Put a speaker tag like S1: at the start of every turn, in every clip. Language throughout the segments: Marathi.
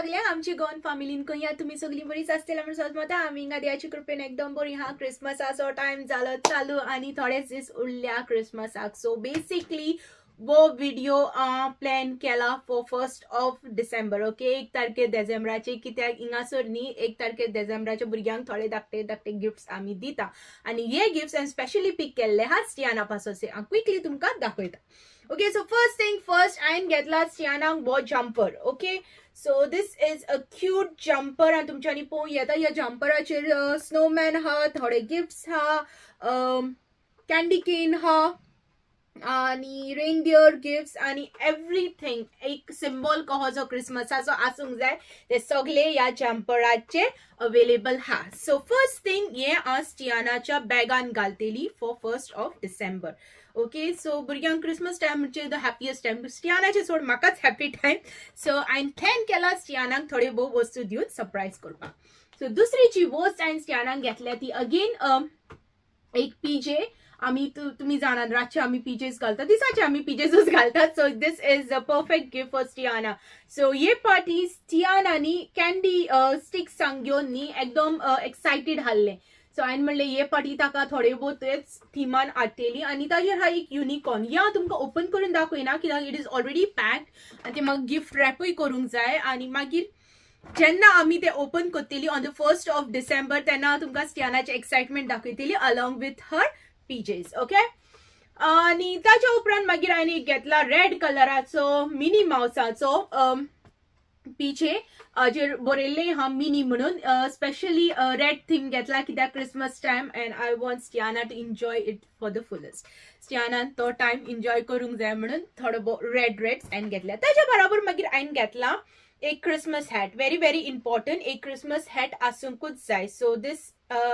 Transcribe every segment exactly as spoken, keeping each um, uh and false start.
S1: सगळ्यांक आमची गोवन फॅमिलीन कया तुम्ही सगळी बरीच असतील म्हणून सोद मता आमी हिंगा देवाची कृपेन एकदम बरी हा क्रिसमसाचो टाइम जालो चालू आणि थोडेच दीस उरल्या क्रिसमसाक सो बेसिकली वो व्हिडिओ प्लॅन केला for first of December okay एक तारखे डिसेंबराचे कित्याक हिंगासर न्ही एक तारखे डिसेंबराच्या भुरग्यांक थोडे धाकटे धाकटे गिफ्ट्स आमी दिता आणि हे गिफ्ट्स हांवें स्पेशली पिक केल्ले हा स्टियाना पासोसे हांव क्विकली तुमकां दाखयता. Okay, so first thing first, I getla Stianang bo jumper. Okay, so this is a cute jumper and तुमच्यानी पो येता या जम्पराचेर snowman हा, थोडे गिफ्ट्स हा, कॅन्डी केन हा आणि रेनडियर गिफ्ट्स आणि एवरीथिंग एक सिम्बॉल कहो जो क्रिसमसाचो आसूंक जाय ते सगळे या जम्पराचेर अवेलेबल हा. सो फर्स्ट थिंग हे आ स्टियानाच्या बॅगान घालतेली for first of December. Okay so भुरग्यांक क्रिसमस टाइम म्हणजे द हॅपीएस्ट टाइम स्टियानाचे सोड म्हाकाच हॅपी टाइम सो हांवें प्लॅन केला स्टियानाक थोडे भोव वस्तू दिवन सरप्राईज करपाक. सो दुसरी जी वस्त हांवें स्टियानाक घेतल्या ती अगेन एक पीजे आम्ही तुम्ही जाणार रातचे आम्ही पीजेस घालतात दिसाचे आम्ही पीजेसच घालतात. So this is a perfect gift for Stiana. So ये पार्टी स्टियानानी कॅन्डी स्टिक्स घेवन न्ही एकदम एक्सायटेड हाल्ले सो हांवें म्हणलें हे पाटी ताका थोडे बहुत तेच थिमान हाडटेली आनी ताजेर हा एक युनिकॉर्न या तुमकां ओपन करून दाखयना कित्याक इट इज ऑलरेडी पॅक्ड आनी ते म्हाका गिफ्ट रॅपूय करूंक जाय आनी मागीर जेन्ना आमी ते ओपन करतली on the first of December तेन्ना तुमकां स्टियानाचे एक्सायटमेंट दाखयतली along with her PJs. Okay आनी ताच्या उपरांत मागीर हांवें एक घेतला रेड कलराचो मिनी माउसाचो पीजे हाजेर बरयल्ले हा मिनी म्हणून स्पेशली रेड थीम घेतला कित्याक Christmas time and I want Stiana to enjoy it for the fullest. स्टियानान तो टाइम एन्जॉय करूंक जाय म्हणून थोडो रेड रेड्स हांवें घेतल्या. ताच्या बरोबर मागीर हांवें घेतला एक Christmas hat very very important एक क्रिसमस हॅट आसूंकूच जाय. सो दिस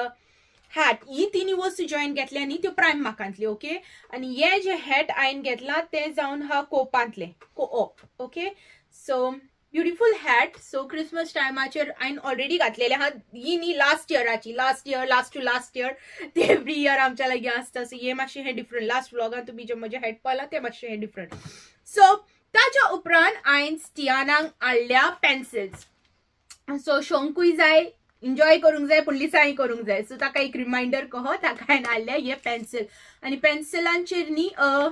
S1: हॅट ही तिनी वस्तू जॉईन घेतल्या न्ही त्यो प्रायम मार्कांतली. ओके आनी हे जे हॅट हांवें घेतला ते जावन हा कोपांतले कोऑप. Okay so beautiful hat. So Christmas टायमाचेर हांवें ऑलरेडी घातलेले हा ही न्ही लास्ट इयराची last year last to last year ते एवरी इयर आमच्या लागी आसता. सो हे मातशें हे डिफरंट लास्ट व्लॉगान तुमी जे म्हजे हॅट पळयला ते मातशें हे डिफरंट. सो ताच्या उपरांत हांवें स्टियानाक हाडल्या पेन्सिल्स. सो शोंकूय जाय एन्जॉय करूंक जाय पूण लिसाय करूंक जाय सो ताका एक रिमायंडर कहो ताका हांवें हाडल्या हे पेन्सिल आनी पेन्सिलांचेर न्ही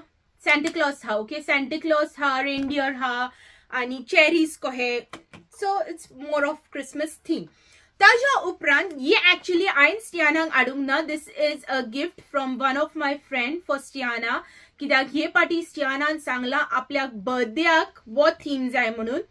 S1: सॅन्टा हा. ओके सॅन्टा क्लॉज हा रेनडियर हा आणि चेरीज कहे so it's more of Christmas theme. ताच्या उपरांत हे ऍक्च्युली हांवें स्टियानाक हाडूंक ना this is a gift from one of my friend for Stiana कित्याक हे पाटी स्टियानान सांगला आपल्याक बर्थडेक वो थीम जाय म्हणून.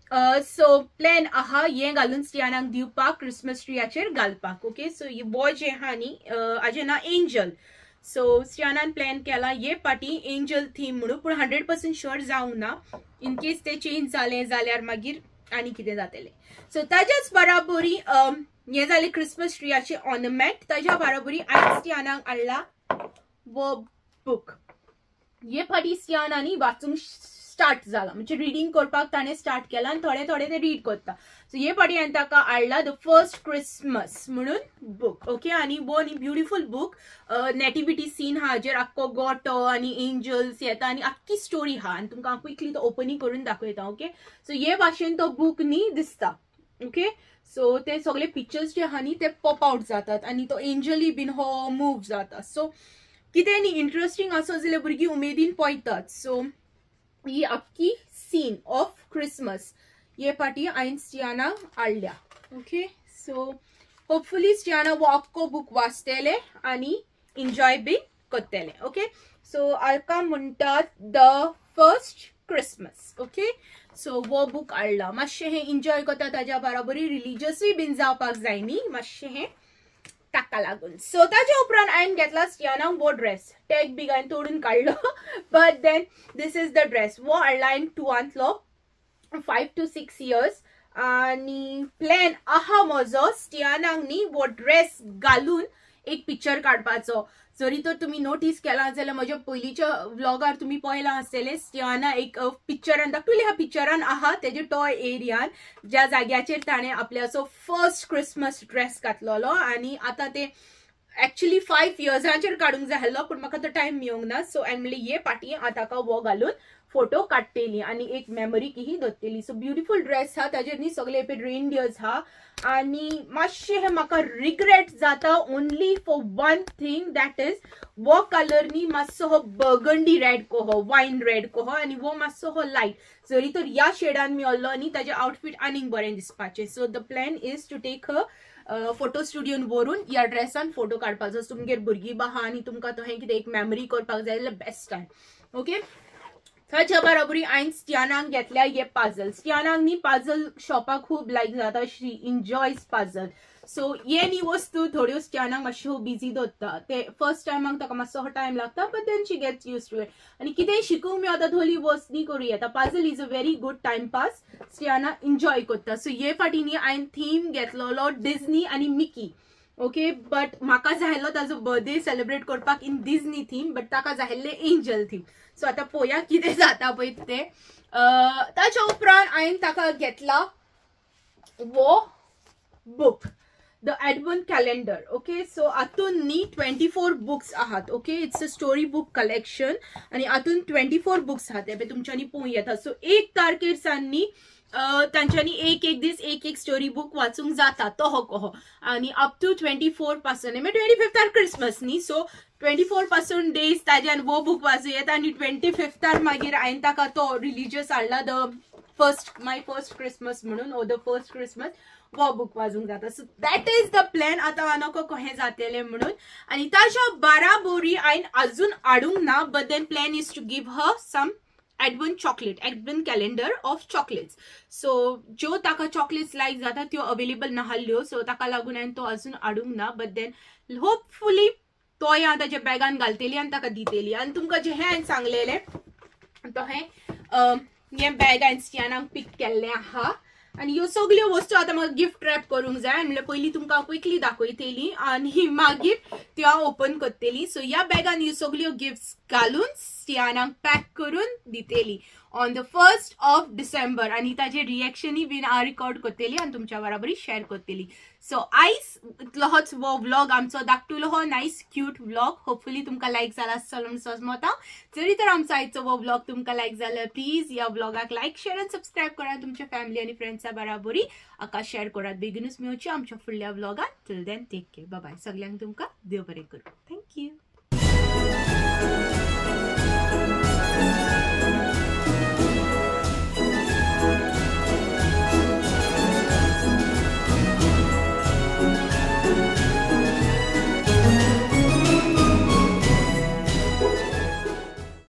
S1: सो प्लॅन आहा हे घालून स्टियानाक दिवपाक क्रिसमस ट्रियाचेर घालपाक. ओके सो हे बॉय जे आहा न्ही हाजें नांव एंजल. सो स्टियानान प्लॅन केला हे पाटी एंजल थीम म्हणून पूण हंड्रेड पर्सेंट शुअर जावंक ना इन केस ते चेंज जाले जाल्यार मागीर आनी कितें जातलें. सो ताच्याच बराबरी हे जाले क्रिसमस ट्रियाचे ऑर्नमेंट. ताच्या बराबरी हांवें स्टियानाक हाडला वो बूक. हे फाटी स्टियानानी वाचूंक स्टार्ट जाला म्हणजे रिडींग करपाक ताणें स्टार्ट केला आनी थोडे थोडे ते रीड करता. सो हे फाटी हांवें ताका हाडला द फर्स्ट क्रिसमस म्हणून बूक. ओके आनी वो न्ही ब्युटिफूल बूक नेटिविटी सीन हा हाजेर आख्खो गोटो आनी एंजल्स येता आनी आख्खी स्टोरी हा आनी तुमकां क्विकली तो ओपनिंग करून दाखयता. ओके सो हे भाशेन तो बूक न्ही दिसता. ओके सो ते सगळे पिक्चर्स जे आहा न्ही ते पॉप आउट जातात आनी तो एंजली बीन हो मूव जाता. सो कितें न्ही इंटरेस्टिंग आसत जाल्यार भुरगीं उमेदीन पळयतात. सो ही आख्खी सीन ऑफ क्रिसमस हे पाटी हांवें स्टियानाक हाडल्या. ओके सो होपफुली स्टियाना वो आख्खो बूक वाचतले आनी एन्जॉय बी करतले. ओके सो हाका म्हणटात the first Christmas. Okay so वो बूक हाडला मातशें हें एन्जॉय करता ताच्या बराबरी रिलिजियसूय बीन जावपाक जाय न्ही मातशें हें ताका लागून. सो ताच्या उपरांत हांवें घेतला स्टियानाक वो ड्रेस टॅग बी हांवें तोडून काडलो but then this is the dress वो हाडला हांवें टुवांतलो फायव टू सिक्स इयर्स आनी प्लॅन आहा म्हजो स्टियानाक न्ही वो ड्रेस घालून एक पिक्चर काडपाचो. जरी तर तुम्ही नोटीस केला जाल्यार म्हज्या पयलींच्या व्लॉगार तुम्ही पळयलां आसतलें स्टियाना एक पिक्चरान धाकटुलें ह्या पिक्चरान आहा तेजे टॉय एरियान ज्या जाग्याचेर ताणें आपल्याचो फर्स्ट क्रिसमस ड्रेस घातलेलो आनी आतां ते एक्चुअली फायव इयर्सांचेर काडूंक जाय आसलो पूण म्हाका तो टायम मेळूंक ना. सो हांवें म्हणलें हे पाटी हांव ताका वो घालून फोटो काडटेली आणि एक मेमरी की ही दवरतेली. सो ब्युटिफूल ड्रेस हा, ताजेर न्ही सगळे रेनडियर्स हा. आणि मातशें हे म्हाका रिग्रेट जाता only for one thing, that is वो कलर न्ही मातसो हो बर्गंडी रेड कोहो, वायन रेड कोहो, आणि वो मातसो हो लायट. जरी तर या शेडान मेळ्ळो न्ही ताजे आउटफिट आनीक बरें दिसपाचें. So the plan is to take a photo स्टुडियोन व्हरून या ड्रेसान फोटो काडपाचो. तुमगेर भुरगीं बाहा आनी तुमकां तो हें कितें एक मेमरी करपाक जाय जाल्यार बेस्ट टायम. ओके, ताच्या बरोबरी हांवें स्टियानाक घेतल्या हे पाजल. स्टियानाक न्ही पाजल शॉपाक खूब लायक जाता, शी एन्जॉयज पाजल. सो हे न्ही वस्तू थोड्यो स्टियानाक मातश्यो बिजी दवरता. ते फर्स्ट टायमाक ताका मातसो टायम लागता, but then she gets used to it. आनी कितेंय शिकूंक मेळटा थोडी वस्त न्ही करूं येता. Puzzle is a very good time pass, Stiana enjoy करता. सो हे फाटी न्ही हांवें थीम घेतलोलो डिझनी आनी मिकी. ओके, बट म्हाका जाय आसलो ताजो बर्थडे सेलिब्रेट करपाक इन डिझनी थीम, बट ताका जाय आसलें एंजल थीम. सो आतां पळोवया कितें जाता पळय तें. ताच्या उपरांत हांवें ताका घेतला वो book, the advent calendar. Okay, so हातून न्ही ट्वेंटी फोर बुक्स आहात. Okay, it's a story book collection आणि हातून ट्वेंटी फोर बुक्स आहात. हे तुमच्यांनी पळोवं येता. सो एक तारखेर सावन न्ही तांच्यांनी एक एक दीस एक एक स्टोरी बुक वाचूंक जाता तोहो कहो. आणि अप टू ट्वेंटी फोर पासून ट्वेंटी फिफ्तार क्रिसमस न्ही, सो ट्वेंटी फोर पासून डेज ताज्यान वो बुक वाचूं येता. आणि ट्वेंटी फिफ्तार मागीर हांवें ताका तो रिलिजियस हाडला, the first my first Christmas म्हणून, ओ द फर्स्ट क्रिसमस वो बुक वाचूंक जाता. So that is the plan. आतां नको कहें जातलें म्हणून. आणि ताच्या बाराबोरी हांवें अजून हाडूंक ना, but then plan is to give her some advent chocolate, advent calendar of chocolates. सो ज्यो ताका चॉकलेट्स लायक जाता त्यो अवेलेबल नाहल्यो, सो ताका लागून हांवें तो अजून हाडूंक ना. बट देन होपफुली तो हांव ताच्या बॅगान घालतली आनी ताका दितली. आनी तुमकां जे हें हांवें सांगलेलें तो हें हें बॅग हांवें स्टियानाक पीक केल्लें आहा. आणि ह्यो सगळ्यो वस्तू आता म्हाका गिफ्ट रॅप करूंक जाय. म्हणजे पयलीं तुमकां क्विकली दाखयतली आणि मागीर त्यो हांव ओपन करतली. सो ह्या बॅगान ह्यो सगळ्यो गिफ्ट्स घालून स्टियानाक पॅक करून दितली on the first of December. आणि ताजे रिएक्शनय बीन हांव रिकॉर्ड करतली आणि तुमच्या बरोबर शेअर करतली. सो आयज इतलोच वो व्लॉग आमचो धाकटुलो हो नायस क्यूट व्लॉग. होपफुली तुमकां लायक जाला आसतलो म्हणून समजता. जरी तर आमचो आयचो वो व्लॉग तुमकां लायक जाल्यार प्लीज ह्या व्लॉगाक लायक शेअर आनी सबस्क्राईब करा. तुमच्या फॅमिली आणि फ्रेंड्सा बरोबरी आका शेअर करात. बेगीनूच मेळची आमच्या फुडल्या व्लॉगान. Till then take care, bye bye. सगळ्यांक तुमकां देव बरें करूं. थँक्यू.